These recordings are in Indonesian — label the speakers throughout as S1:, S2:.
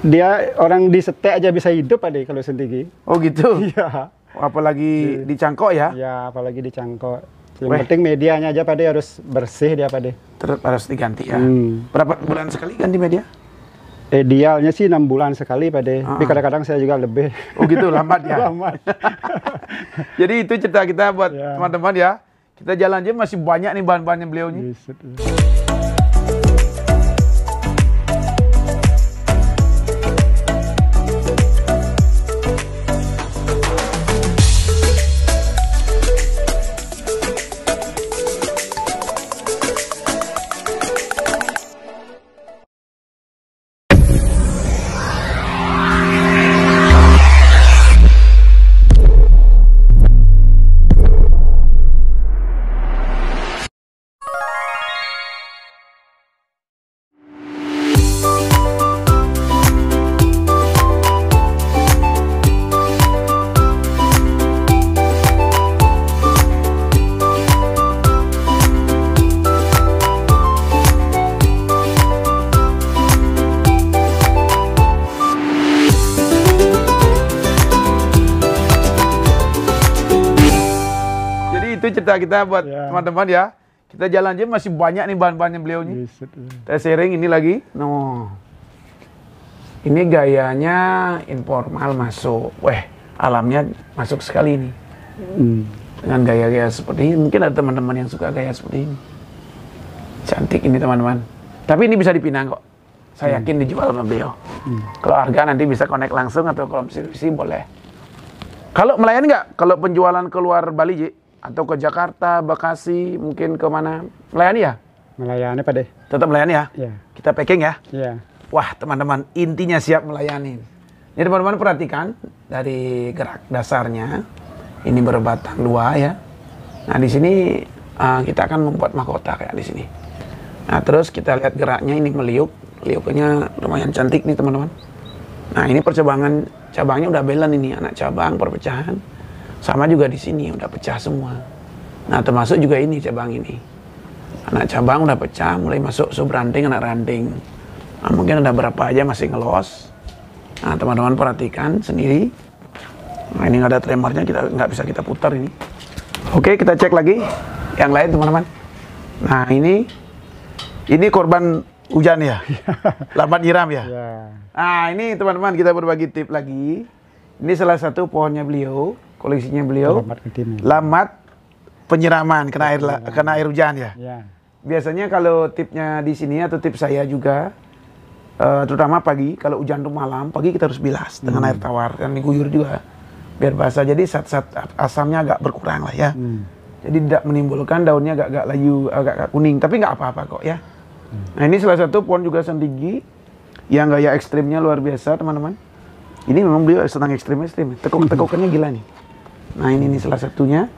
S1: Dia orang di setek aja bisa hidup Pak De kalau sendiri.
S2: Oh gitu?
S1: Iya.
S2: Apalagi dicangkok ya?
S1: Ya, apalagi dicangkok. Yang penting medianya aja Pak De harus bersih dia Pak De.
S2: Terus harus diganti ya? Berapa bulan sekali ganti media?
S1: Idealnya sih 6 bulan sekali Pak De. Tapi kadang-kadang saya juga lebih.
S2: Oh gitu, lambat ya?
S1: Lambat.
S2: Jadi itu cerita kita buat teman-teman ya. Kita jalan aja masih banyak nih bahan-bahannya beliau nih. Itu cerita kita buat teman-teman ya. Kita jalan aja masih banyak nih bahan-bahannya beliau nih. Kita sharing ini lagi. Ini gayanya informal masuk. Weh, alamnya masuk sekali nih. Dengan gaya-gaya seperti ini. Mungkin ada teman-teman yang suka gaya seperti ini. Cantik ini teman-teman. Tapi ini bisa dipinang kok. Saya yakin dijual sama beliau. Kalau harga nanti bisa connect langsung atau kalau servisi boleh. Kalau melayani nggak? Kalau penjualan keluar Bali, Ji? Atau ke Jakarta, Bekasi, mungkin ke mana? Melayani ya?
S1: Melayani Pak De.
S2: Tetap melayani ya?
S1: Iya.
S2: Kita packing ya?
S1: Iya.
S2: Wah teman-teman, intinya siap melayani. Ini teman-teman perhatikan dari gerak dasarnya. Ini berbatang 2 ya. Nah di sini kita akan membuat mahkota kayak di sini. Nah terus kita lihat geraknya ini meliuk. Liuknya lumayan cantik nih teman-teman. Nah ini percabangan, cabangnya udah belen ini, anak cabang perpecahan. Sama juga di sini udah pecah semua. Nah termasuk juga ini cabang ini. Anak cabang udah pecah, mulai masuk subranting, anak ranting. Nah, mungkin ada berapa aja masih ngelos. Nah teman-teman perhatikan sendiri. Nah ini nggak ada tremornya, kita nggak bisa kita putar ini. Oke kita cek lagi yang lain teman-teman. Nah ini korban hujan ya, lambat nyiram ya. Nah ini teman-teman kita berbagi tip lagi. Ini salah satu pohonnya beliau. Koleksinya beliau, lambat penyiraman kena air hujan ya. Biasanya kalau tipnya di sini atau tip saya juga, terutama pagi, kalau hujan tuh malam, pagi kita harus bilas dengan air tawar dan diguyur juga, biar basah. Jadi zat-zat asamnya agak berkurang lah ya. Jadi tidak menimbulkan daunnya agak layu, agak kuning, tapi nggak apa-apa kok ya. Nah ini salah satu pohon juga sendigi yang gaya ekstrimnya luar biasa teman-teman. Ini memang beliau senang ekstrim-ekstrim, tekuk-tekukannya gila nih. Nah ini salah satunya.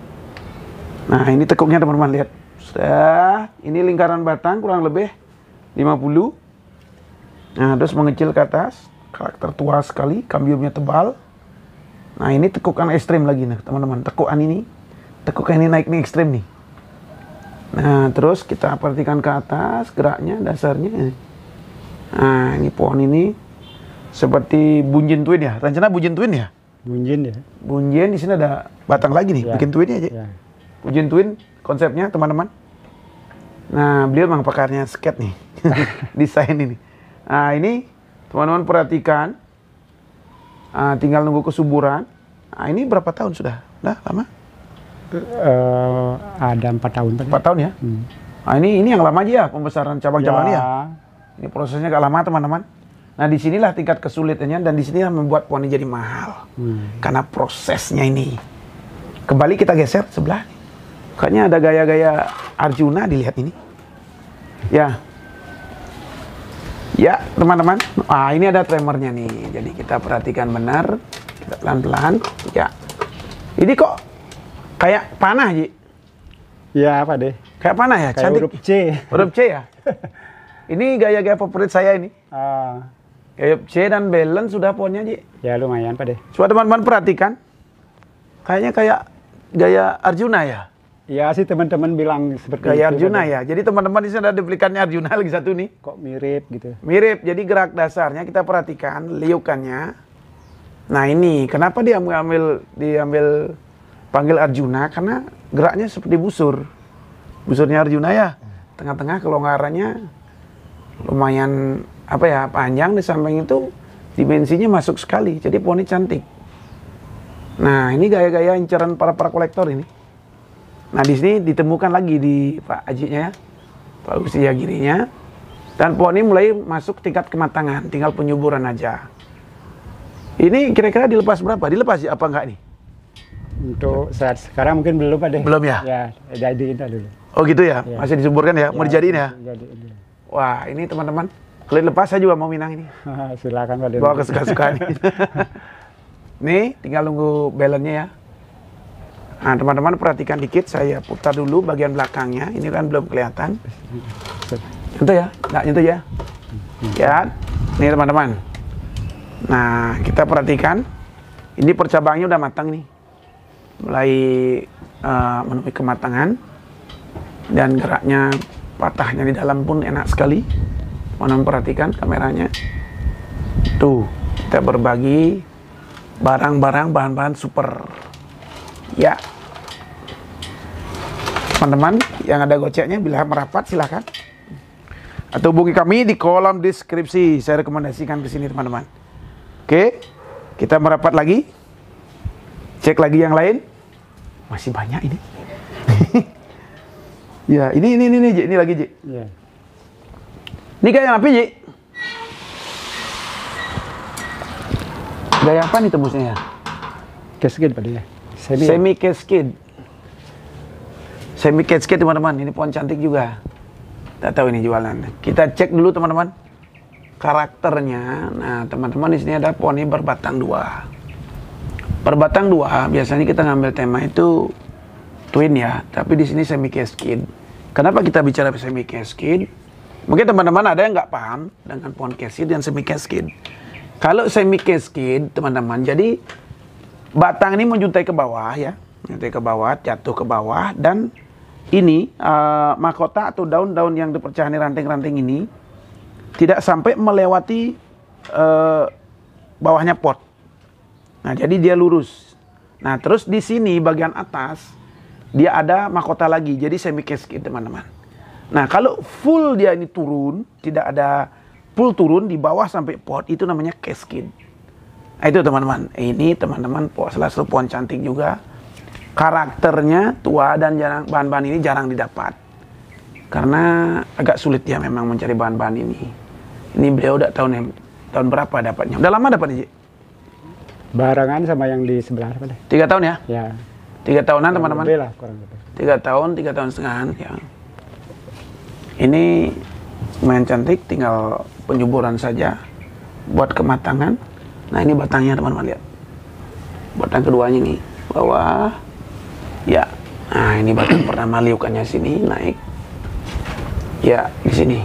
S2: Nah ini tekuknya teman-teman lihat. Sudah, ini lingkaran batang kurang lebih 50. Nah terus mengecil ke atas. Karakter tua sekali, kambiumnya tebal. Nah ini tekukan ekstrim lagi nih teman-teman. Tekukan ini naik nih ekstrim nih. Nah terus kita perhatikan ke atas geraknya, dasarnya. Nah ini pohon ini seperti bunjin twin ya. Rencana bunjin twin ya?
S1: Bunjin ya.
S2: Bunjin di sini ada batang lagi nih, bikin twinnya aja. Bunjin twin konsepnya teman-teman. Nah beliau memang pakarnya sket nih, desain ini. Nah ini teman-teman perhatikan, tinggal nunggu kesuburan. Nah ini berapa tahun sudah? Udah lama?
S1: Ada 4 tahun.
S2: 4 tahun ya? Nah ini yang lama aja ya, pembesaran cabang-cabangnya ya? Ini prosesnya agak lama teman-teman. Nah disinilah tingkat kesulitannya dan disinilah membuat pohon ini jadi mahal. Karena prosesnya ini. Kembali kita geser sebelah. Kayaknya ada gaya-gaya Arjuna dilihat ini. Ya. Ya teman-teman. Ah ini ada tremornya nih. Jadi kita perhatikan benar. Kita pelan-pelan. Ya. Ini kok kayak panah Ji.
S1: Ya Pak De.
S2: Kayak panah ya?
S1: Kayak
S2: cantik.
S1: huruf C.
S2: Huruf C ya? Ini gaya-gaya favorit saya ini. Gaya C dan balance sudah pohonnya Ji.
S1: Ya lumayan Pak De.
S2: Coba teman-teman perhatikan. Kayaknya kayak gaya Arjuna ya.
S1: Ya sih teman-teman bilang seperti
S2: Gaya
S1: itu.
S2: Arjuna ya. Jadi teman-teman di sini ada duplikannya Arjuna lagi satu nih.
S1: Kok mirip gitu.
S2: Mirip. Jadi gerak dasarnya kita perhatikan liukannya. Nah ini kenapa dia diambil panggil Arjuna, karena geraknya seperti busur. Busurnya Arjuna ya. Tengah-tengah kelonggarannya lumayan apa ya, panjang, di samping itu dimensinya masuk sekali. Jadi pohon ini cantik. Nah, ini gaya-gaya incaran para kolektor ini. Nah, di sini ditemukan lagi di Pak Ajinya ya, Pak Gusti Yagirinya. Dan pohon ini mulai masuk tingkat kematangan, tinggal penyuburan aja. Ini kira-kira dilepas berapa? Dilepas ya apa enggak nih?
S1: Untuk saat sekarang mungkin belum Pak deh.
S2: Belum ya?
S1: Ya, jadiin dulu.
S2: Oh gitu ya?
S1: Ya.
S2: Masih disuburkan ya? Mau dijadiin ya?
S1: Jadiin dulu.
S2: Wah, ini teman-teman. Kalau lepas saya juga mau minang ini.
S1: Silakan Pak.
S2: Bawa kesukaan ini. Nih, tinggal nunggu balance-nya ya. Nah, teman-teman perhatikan dikit, saya putar dulu bagian belakangnya. Ini kan belum kelihatan. Nyentuh ya? Nggak nyentuh ya? Ya, nih teman-teman. Nah, kita perhatikan. Ini percabangnya udah matang nih. Mulai menemui kematangan. Dan geraknya, patahnya di dalam pun enak sekali. Teman-teman perhatikan kameranya. Tuh, kita berbagi barang-barang, bahan-bahan super. Ya. Teman-teman yang ada goceknya bila merapat silahkan. Atau hubungi kami di kolom deskripsi. Saya rekomendasikan ke sini teman-teman. Oke, kita merapat lagi. Cek lagi yang lain. Masih banyak ini. Ya, ini Ji. Ini lagi Ji.
S1: Ya.
S2: Ini gaya apa Ji? Gaya apa nih tembusnya ya?
S1: Cascade Pak ya.
S2: Semi cascade. Semi cascade teman-teman, ini pohon cantik juga. Tak tahu ini jualan. Kita cek dulu teman-teman karakternya. Nah teman-teman di sini ada pohon ini berbatang dua. Berbatang dua biasanya kita ngambil tema itu twin ya, tapi di sini semi cascade. Kenapa kita bicara semi cascade? Mungkin teman-teman ada yang nggak paham dengan pohon cascade dan semi cascade. Kalau semi cascade teman-teman, jadi batang ini menjuntai ke bawah ya, menjuntai ke bawah, jatuh ke bawah, dan ini mahkota atau daun-daun yang dipercahani ranting-ranting ini tidak sampai melewati bawahnya pot. Nah, jadi dia lurus. Nah, terus di sini bagian atas dia ada mahkota lagi, jadi semi cascade teman-teman. Nah, kalau full dia ini turun, tidak ada full turun di bawah sampai pot, itu namanya cascade. Nah, itu teman-teman. Ini teman-teman salah satu pohon cantik juga. Karakternya tua dan jarang, bahan-bahan ini jarang didapat. Karena agak sulit ya memang mencari bahan-bahan ini. Ini beliau udah tahun berapa dapatnya? Udah lama dapat nih, Ji?
S1: Barengan sama yang di sebelah Pak deh.
S2: 3 tahun ya?
S1: Ya.
S2: 3 tahunan teman-teman.
S1: Lebih lah kurang lebih.
S2: 3 tahun, 3 tahun setengahan ya. Ini lumayan cantik, tinggal penyuburan saja buat kematangan. Nah, ini batangnya teman-teman lihat. Batang keduanya nih, bawah. Ya. Nah, ini batang pertama liukannya sini naik. Ya, di sini.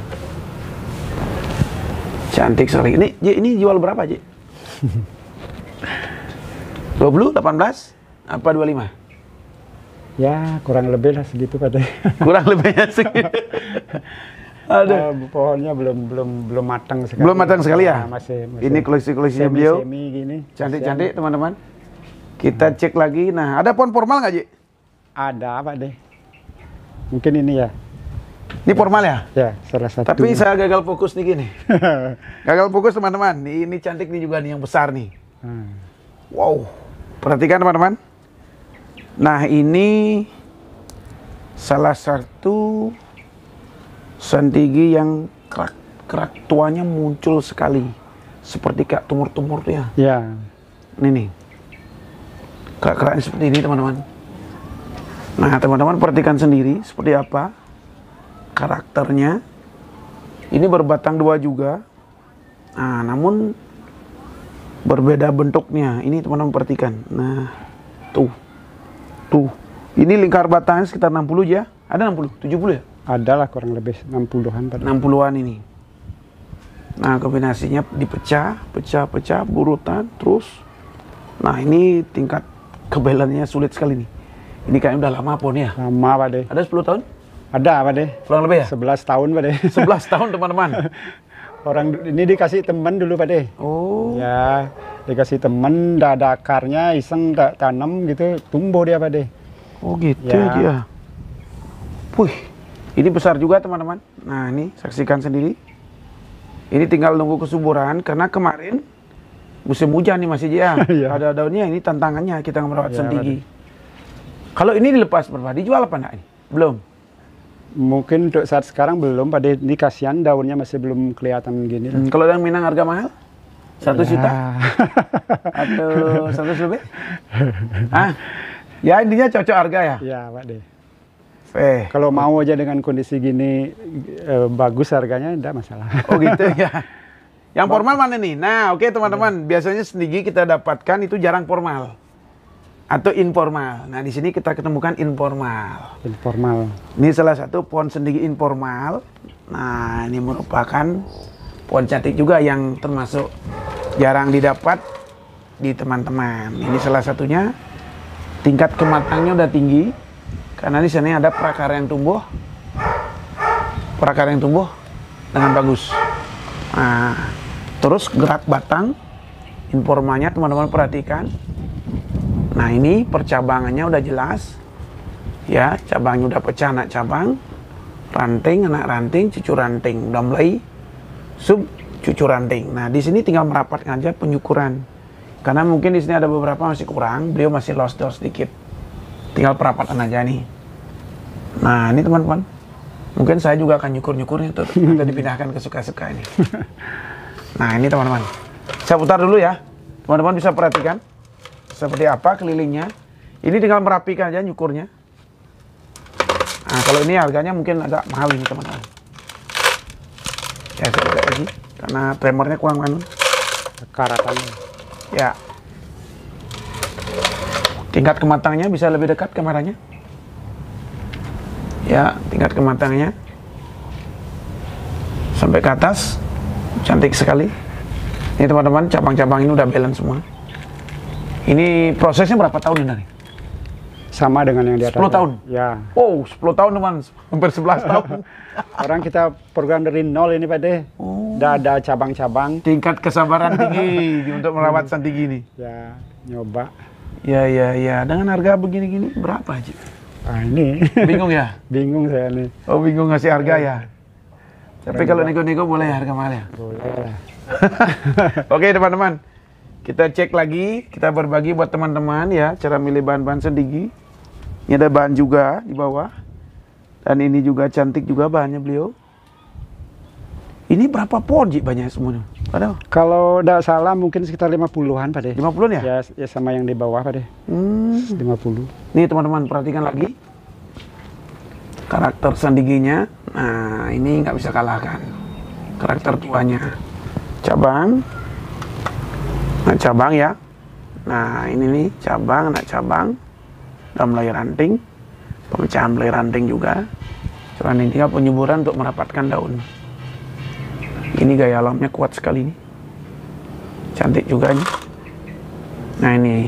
S2: Cantik sekali. Ini jual berapa, Ji? 20, 18, apa 25?
S1: Ya, kurang lebih lah segitu Pak deh.
S2: Kurang lebihnya segitu. Aduh.
S1: Pohonnya belum matang sekali.
S2: Belum matang sekali ya?
S1: Nah, masih
S2: Ini koleksi-koleksinya beliau.
S1: Semi gini.
S2: Cantik-cantik teman-teman. Kita cek lagi. Nah, ada pohon formal nggak, Ji?
S1: Ada Pak deh. Mungkin ini ya.
S2: Ini formal ya?
S1: Ya, salah satu.
S2: Tapi saya gagal fokus nih gini. Gagal fokus teman-teman. Ini cantik nih juga nih yang besar nih. Wow. Perhatikan teman-teman. Nah, ini salah satu santigi yang kerak tuanya muncul sekali. Seperti kayak tumor-tumor tuh ya.
S1: Ya.
S2: Ini nih. Kerak-keraknya seperti ini teman-teman. Nah, teman-teman perhatikan sendiri seperti apa karakternya. Ini berbatang dua juga. Nah, namun berbeda bentuknya. Ini teman-teman perhatikan. Nah, tuh. Ini lingkar batangnya sekitar 60 ya. Ada 60, 70 ya?
S1: Adalah kurang lebih 60-an Pak.
S2: 60-an ini. Nah, kombinasinya dipecah, pecah, burutan, terus. Nah, ini tingkat kebelannya sulit sekali nih. Ini kayaknya udah lama pohon ya.
S1: Lama Pak De.
S2: Ada 10 tahun?
S1: Ada Pak De.
S2: Kurang lebih ya?
S1: 11 tahun Pak De.
S2: 11 tahun teman-teman.
S1: Orang ini dikasih teman dulu Pak De.
S2: Oh.
S1: Ya, dikasih teman, udah ada akarnya, iseng tak tanam gitu, tumbuh dia Pak De.
S2: Oh gitu
S1: Ya.
S2: dia. Wih, ini besar juga teman-teman. Nah ini saksikan sendiri. Ini tinggal nunggu kesuburan karena kemarin musim hujan nih masih ya.
S1: Iya.
S2: Ada daunnya, ini tantangannya kita merawat
S1: Ya,
S2: sendiri. Kalau ini dilepas berapa? Dijual apa enggak ini? Belum.
S1: Mungkin untuk saat sekarang belum Pak De. Ini kasihan daunnya masih belum kelihatan gini.
S2: Kalau yang Minang harga mahal? 1
S1: Ya.
S2: juta? Atau 100 lebih? Ah, ya intinya cocok harga ya?
S1: Ya Pak De.
S2: Kalau
S1: Kalau mau aja dengan kondisi gini bagus harganya, enggak masalah.
S2: oh gitu ya. Yang formal mana nih? Nah, oke teman-teman, biasanya sendigi kita dapatkan itu jarang formal atau informal. Nah, di sini kita ketemukan informal.
S1: Informal.
S2: Ini salah satu pohon sendigi informal. Nah, ini merupakan pohon cantik juga yang termasuk jarang didapat di teman-teman. Ini salah satunya, tingkat kematangannya udah tinggi karena di sini ada prakara yang tumbuh dengan bagus. Nah, terus gerak batang informalnya teman-teman perhatikan. Nah, ini percabangannya udah jelas ya, cabangnya udah pecah, anak cabang, ranting, anak ranting, cucu ranting, udah mulai sub cucu ranting. Nah, di sini tinggal merapatkan aja penyukuran karena mungkin di sini ada beberapa masih kurang, beliau masih lost sedikit, tinggal perapatan aja nih. Nah, ini teman-teman, mungkin saya juga akan nyukur-nyukurnya tuh atau dipindahkan ke suka-suka ini. Nah, ini teman-teman, saya putar dulu ya, teman-teman bisa perhatikan seperti apa kelilingnya. Ini tinggal merapikan aja nyukurnya. Nah, kalau ini harganya mungkin agak mahal ini teman-teman. Ya, saya buka lagi karena tremornya kurang anu.
S1: Karatannya.
S2: Ya. Tingkat kematangannya bisa lebih dekat kameranya. Ya, tingkat kematangannya sampai ke atas, cantik sekali. Ini teman-teman, cabang-cabang ini udah balance semua. Ini prosesnya berapa tahun ini?
S1: Sama dengan yang di atas.
S2: 10 tahun?
S1: Ya.
S2: Oh, 10 tahun teman, hampir 11 tahun.
S1: Orang kita program dari nol ini Pak De.
S2: Oh.
S1: Udah ada cabang-cabang.
S2: Tingkat kesabaran tinggi untuk merawat santigi ini.
S1: Ya, nyoba.
S2: Ya. Dengan harga begini-gini berapa aja?
S1: Ah, ini.
S2: Bingung ya?
S1: Bingung saya nih.
S2: Oh, bingung ngasih harga ya? Tapi kalau nego-nego boleh harga mahal ya?
S1: Boleh lah.
S2: Oke teman-teman, kita cek lagi, kita berbagi buat teman-teman ya, cara milih bahan-bahan sendigi. Ini ada bahan juga di bawah. Dan ini juga cantik juga bahannya beliau. Ini berapa pohon Ji banyak semuanya? Padahal
S1: Kalau tidak salah mungkin sekitar 50-an Pak De.
S2: 50 ya?
S1: Ya sama yang di bawah Pak De. 50.
S2: Nih teman-teman perhatikan lagi karakter sandiginya. Nah ini nggak bisa kalahkan karakter tuanya. Cabang, nah cabang ya. Nah ini nih cabang, anak cabang, udah mulai ranting, pemecahan mulai ranting juga. Ranting tinggal penyuburan untuk merapatkan daun. Ini gaya alamnya kuat sekali nih, cantik juga nih. Nah ini,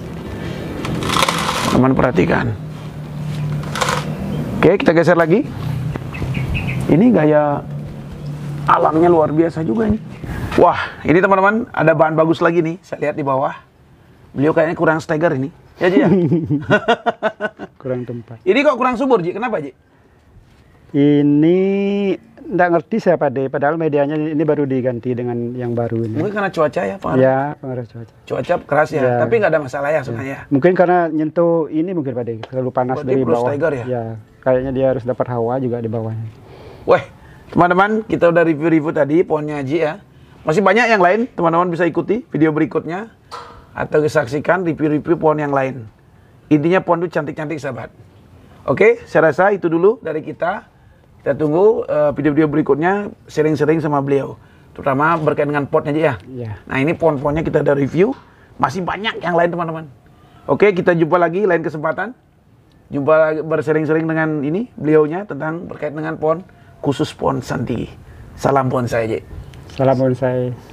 S2: teman perhatikan. Oke, kita geser lagi. Ini gaya alamnya luar biasa juga ini. Wah, ini teman-teman ada bahan bagus lagi nih. Saya lihat di bawah. Beliau kayaknya kurang stagger ini. Ya Ji ya?
S1: Kurang tempat.
S2: Ini kok kurang subur Ji? Kenapa Ji?
S1: Ini nggak ngerti saya Pak De. Padahal medianya ini baru diganti dengan yang baru ini.
S2: Mungkin karena cuaca ya, pengaruh.
S1: Ya, pengaruh cuaca.
S2: Cuaca keras ya,
S1: Ya.
S2: tapi nggak ada masalah ya sebenarnya.
S1: Mungkin karena nyentuh ini mungkin Pak De. Terlalu panas
S2: Berarti
S1: dari
S2: perlu
S1: bawah.
S2: stagger ya?
S1: Ya, kayaknya dia harus dapat hawa juga di bawahnya.
S2: Weh, teman-teman, kita udah review-review tadi pohonnya Haji ya. Masih banyak yang lain, teman-teman bisa ikuti video berikutnya atau saksikan review-review pohon yang lain. Intinya pohon itu cantik-cantik sahabat. Oke, saya rasa itu dulu dari kita. Kita tunggu video-video berikutnya sering-sering sama beliau. Terutama berkaitan dengan potnya aja ya.
S1: Iya.
S2: Nah ini pohon-pohonnya kita udah review. Masih banyak yang lain teman-teman. Oke, kita jumpa lagi lain kesempatan. Jumpa bersering-sering dengan ini beliaunya tentang berkaitan dengan pohon, khusus pohon santigi. Salam pohon saya, Ji.
S1: Salam bonsai.